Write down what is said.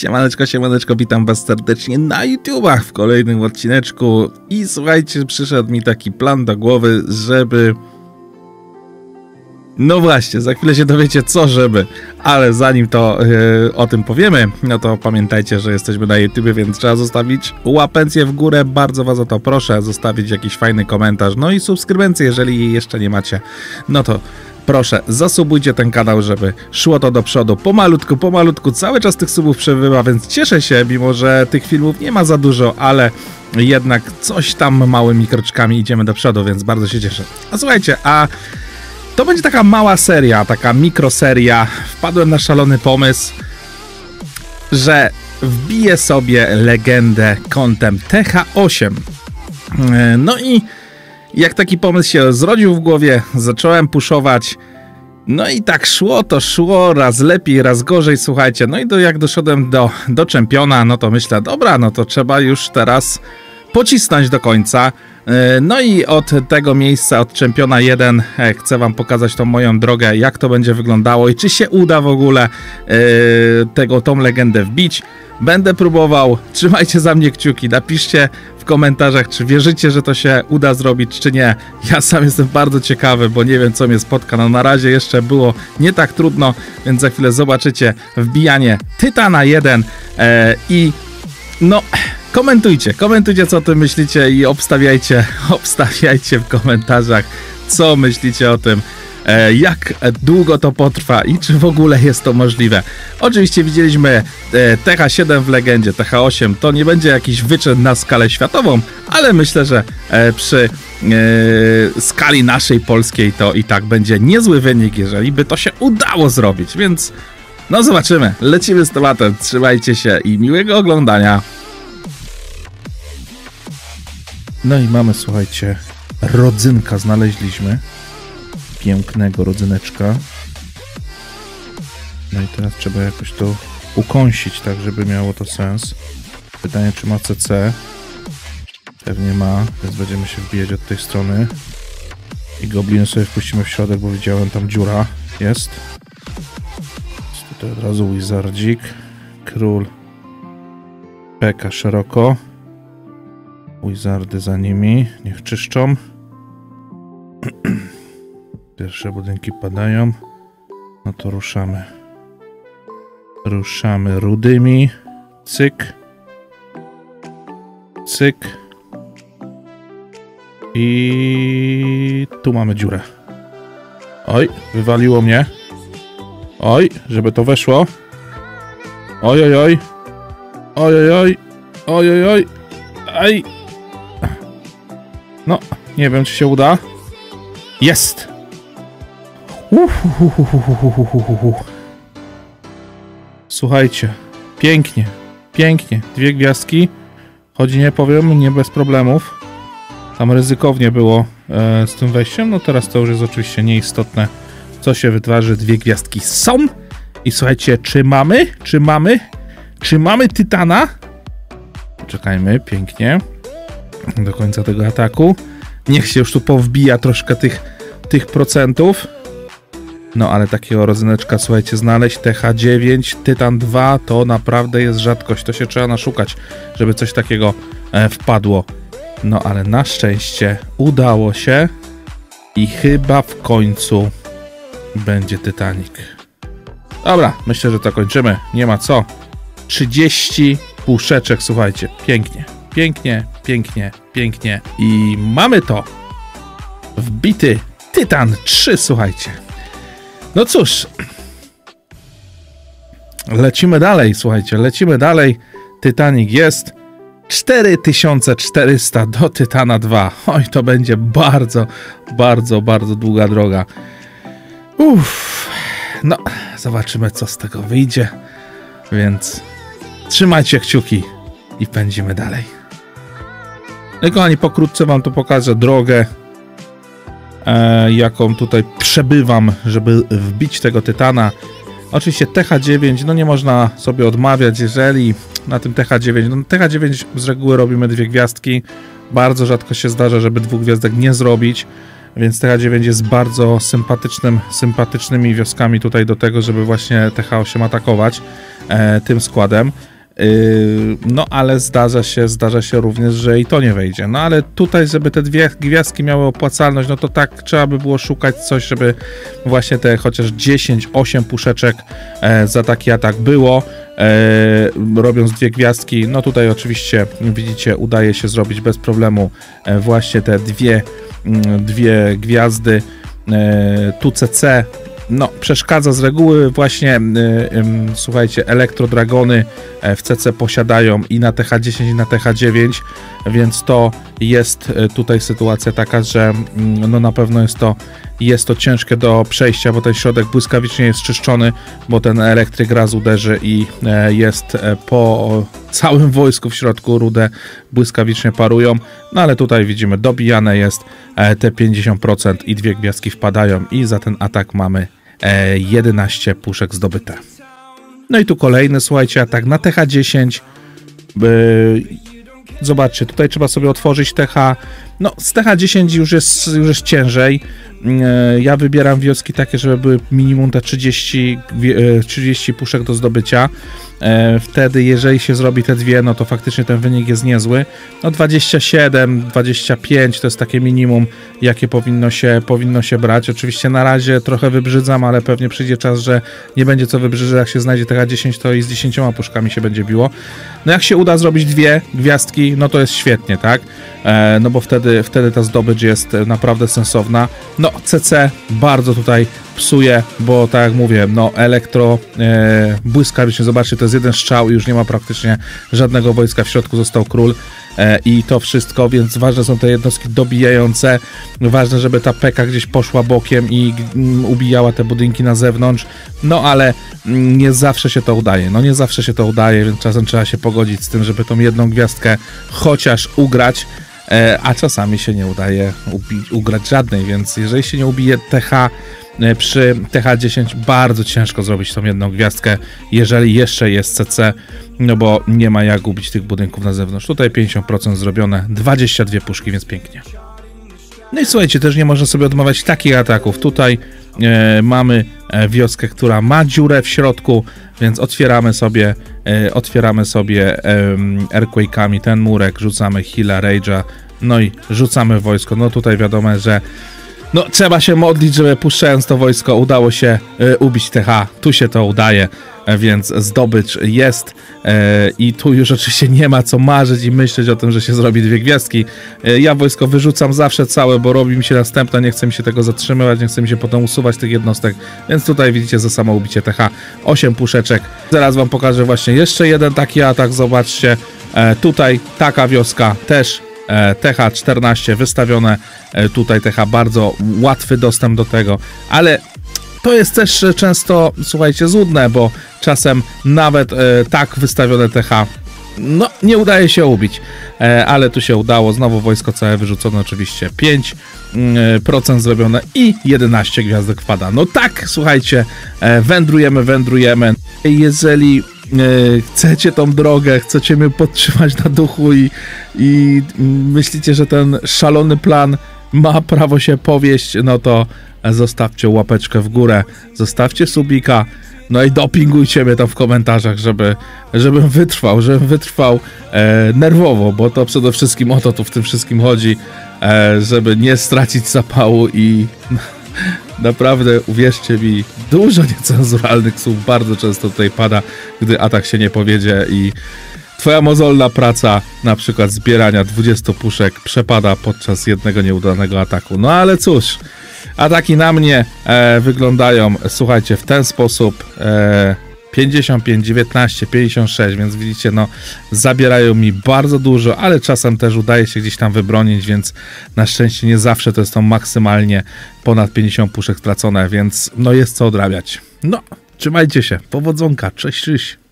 Siemaneczko, siemaneczko, witam was serdecznie na YouTubach w kolejnym odcineczku i słuchajcie, przyszedł mi taki plan do głowy, żeby... No właśnie, za chwilę się dowiecie co żeby, ale zanim to o tym powiemy, no to pamiętajcie, że jesteśmy na YouTubie, więc trzeba zostawić łapencję w górę, bardzo was o to proszę, zostawić jakiś fajny komentarz, no i subskrybencję, jeżeli jej jeszcze nie macie, no to proszę, zasubujcie ten kanał, żeby szło to do przodu pomalutku, cały czas tych subów przebywa, więc cieszę się, mimo że tych filmów nie ma za dużo, ale jednak coś tam małymi kroczkami idziemy do przodu, więc bardzo się cieszę. A słuchajcie, to będzie taka mała seria, taka mikroseria. Wpadłem na szalony pomysł, że wbiję sobie legendę kątem TH8. No i jak taki pomysł się zrodził w głowie, zacząłem puszować. No i tak szło to szło, raz lepiej, raz gorzej, słuchajcie. No i jak doszedłem do czempiona, no to myślę, dobra, no to trzeba już teraz pocisnąć do końca. No i od tego miejsca, od czempiona 1 chcę wam pokazać tą moją drogę, jak to będzie wyglądało i czy się uda w ogóle tą legendę wbić. Będę próbował, trzymajcie za mnie kciuki, napiszcie w komentarzach, czy wierzycie, że to się uda zrobić, czy nie. Ja sam jestem bardzo ciekawy, bo nie wiem, co mnie spotka. No na razie jeszcze było nie tak trudno, więc za chwilę zobaczycie wbijanie Tytana 1 i no... Komentujcie, co o tym myślicie i obstawiajcie w komentarzach, co myślicie o tym, jak długo to potrwa i czy w ogóle jest to możliwe. Oczywiście widzieliśmy TH7 w legendzie, TH8 to nie będzie jakiś wyczyn na skalę światową, ale myślę, że przy skali naszej polskiej to i tak będzie niezły wynik, jeżeli by to się udało zrobić, więc no zobaczymy, lecimy z tematem, trzymajcie się i miłego oglądania. No i mamy, słuchajcie, rodzynka znaleźliśmy. Pięknego rodzyneczka. No i teraz trzeba jakoś to ukąsić, tak żeby miało to sens. Pytanie, czy ma CC? Pewnie ma, więc będziemy się wbijać od tej strony. I gobliny sobie wpuścimy w środek, bo widziałem, tam dziura jest. Jest tutaj od razu wizardzik. Król. Peka szeroko. Wizardy za nimi, niech czyszczą. Pierwsze budynki padają. No to ruszamy. Ruszamy rudymi. Cyk. Cyk. I tu mamy dziurę. Oj, wywaliło mnie. Oj, żeby to weszło. Oj, oj, oj. Oj, oj, oj. Oj, oj, oj. Aj. No, nie wiem, czy się uda. Jest! Słuchajcie, pięknie, pięknie. 2 gwiazdki. Choć nie powiem, nie bez problemów. Tam ryzykownie było z tym wejściem. No teraz to już jest oczywiście nieistotne, co się wydarzy. 2 gwiazdki są. I słuchajcie, czy mamy Tytana? Czekajmy, pięknie. Do końca tego ataku. Niech się już tu powbija troszkę tych procentów. No ale takiego rodzyneczka, słuchajcie, znaleźć TH9, Tytan 2 to naprawdę jest rzadkość. To się trzeba naszukać, żeby coś takiego wpadło. No ale na szczęście udało się i chyba w końcu będzie Titanic. Dobra, myślę, że to kończymy. Nie ma co. 30 puszeczek, słuchajcie, pięknie. Pięknie, pięknie, pięknie. I mamy to. Wbity Tytan 3, słuchajcie. No cóż. Lecimy dalej, słuchajcie. Lecimy dalej. Titanic jest. 4400 do Tytana 2. Oj, to będzie bardzo, bardzo, bardzo długa droga. No, zobaczymy, co z tego wyjdzie. Więc trzymajcie kciuki i pędzimy dalej. No i kochani, pokrótce wam tu pokażę drogę, jaką tutaj przebywam, żeby wbić tego Tytana. Oczywiście TH9, no nie można sobie odmawiać, jeżeli na tym TH9, no TH9 z reguły robimy 2 gwiazdki, bardzo rzadko się zdarza, żeby 2 gwiazdek nie zrobić, więc TH9 jest bardzo sympatycznymi wioskami tutaj do tego, żeby właśnie TH8 atakować tym składem. No ale zdarza się również, że i to nie wejdzie. No ale tutaj, żeby te dwie gwiazdki miały opłacalność, no to tak trzeba by było szukać coś, żeby właśnie te chociaż 10-8 puszeczek za taki atak było. Robiąc dwie gwiazdki, no tutaj oczywiście widzicie, udaje się zrobić bez problemu właśnie te dwie gwiazdy. Tu CC no, przeszkadza z reguły właśnie, słuchajcie, elektrodragony w CC posiadają i na TH10 i na TH9, więc to jest tutaj sytuacja taka, że no na pewno jest to ciężkie do przejścia, bo ten środek błyskawicznie jest czyszczony, bo ten elektryk raz uderzy i jest po całym wojsku w środku, rude błyskawicznie parują, no ale tutaj widzimy, dobijane jest te 50% i dwie gwiazdki wpadają i za ten atak mamy 11 puszek zdobyte. No i tu kolejny, słuchajcie, atak na TH10. Zobaczcie, tutaj trzeba sobie otworzyć TH. No, z TH10 już jest ciężej. Ja wybieram wioski takie, żeby były minimum te 30 puszek do zdobycia. Wtedy, jeżeli się zrobi te dwie, no to faktycznie ten wynik jest niezły. No 27, 25 to jest takie minimum, jakie powinno się brać. Oczywiście na razie trochę wybrzydzam, ale pewnie przyjdzie czas, że nie będzie co wybrzydzać. Jak się znajdzie TH10, to i z 10 puszkami się będzie biło. No jak się uda zrobić dwie gwiazdki, no to jest świetnie, tak? No bo wtedy ta zdobycz jest naprawdę sensowna. No CC bardzo tutaj psuje, bo tak jak mówię, no elektro błyskawicznie, zobaczcie, to jest jeden strzał i już nie ma praktycznie żadnego wojska, w środku został król i to wszystko, więc ważne są te jednostki dobijające, ważne, żeby ta peka gdzieś poszła bokiem i ubijała te budynki na zewnątrz, no ale nie zawsze się to udaje, więc czasem trzeba się pogodzić z tym, żeby tą jedną gwiazdkę chociaż ugrać, a czasami się nie udaje ugrać żadnej, więc jeżeli się nie ubije TH przy TH10, bardzo ciężko zrobić tą jedną gwiazdkę, jeżeli jeszcze jest CC, no bo nie ma jak ubić tych budynków na zewnątrz. Tutaj 50% zrobione, 22 puszki, więc pięknie. No i słuchajcie, też nie można sobie odmawiać takich ataków. Tutaj mamy wioskę, która ma dziurę w środku, więc otwieramy sobie Earthquake'ami ten murek, rzucamy Heal'a, Rage'a, no i rzucamy wojsko. No tutaj wiadomo, że no, trzeba się modlić, żeby puszczając to wojsko udało się ubić TH. Tu się to udaje, więc zdobycz jest i tu już oczywiście nie ma co marzyć i myśleć o tym, że się zrobi dwie gwiazdki. Ja wojsko wyrzucam zawsze całe, bo robi mi się następne, nie chce mi się tego zatrzymywać, nie chce mi się potem usuwać tych jednostek, więc tutaj widzicie za samo ubicie TH 8 puszeczek. Zaraz wam pokażę właśnie jeszcze jeden taki atak, zobaczcie, tutaj taka wioska też TH14 wystawione, tutaj TH bardzo łatwy dostęp do tego, ale to jest też często, słuchajcie, złudne, bo czasem nawet tak wystawione TH no nie udaje się ubić, ale tu się udało, znowu wojsko całe wyrzucone, oczywiście 5% zrobione i 11 gwiazdek wpada. No tak, słuchajcie, wędrujemy. Jeżeli chcecie tą drogę, chcecie mnie podtrzymać na duchu i myślicie, że ten szalony plan ma prawo się powieść, no to zostawcie łapeczkę w górę, zostawcie subika, no i dopingujcie mnie tam w komentarzach, żebym wytrwał nerwowo, bo to przede wszystkim o to tu w tym wszystkim chodzi, żeby nie stracić zapału i naprawdę, uwierzcie mi, dużo niecenzuralnych słów bardzo często tutaj pada, gdy atak się nie powiedzie i twoja mozolna praca, na przykład zbierania 20 puszek, przepada podczas jednego nieudanego ataku. No ale cóż, ataki na mnie wyglądają, słuchajcie, w ten sposób. 55, 19, 56, więc widzicie, no zabierają mi bardzo dużo, ale czasem też udaje się gdzieś tam wybronić, więc na szczęście nie zawsze to jest to maksymalnie ponad 50 puszek stracone, więc no jest co odrabiać. No, trzymajcie się, powodzonka, cześć.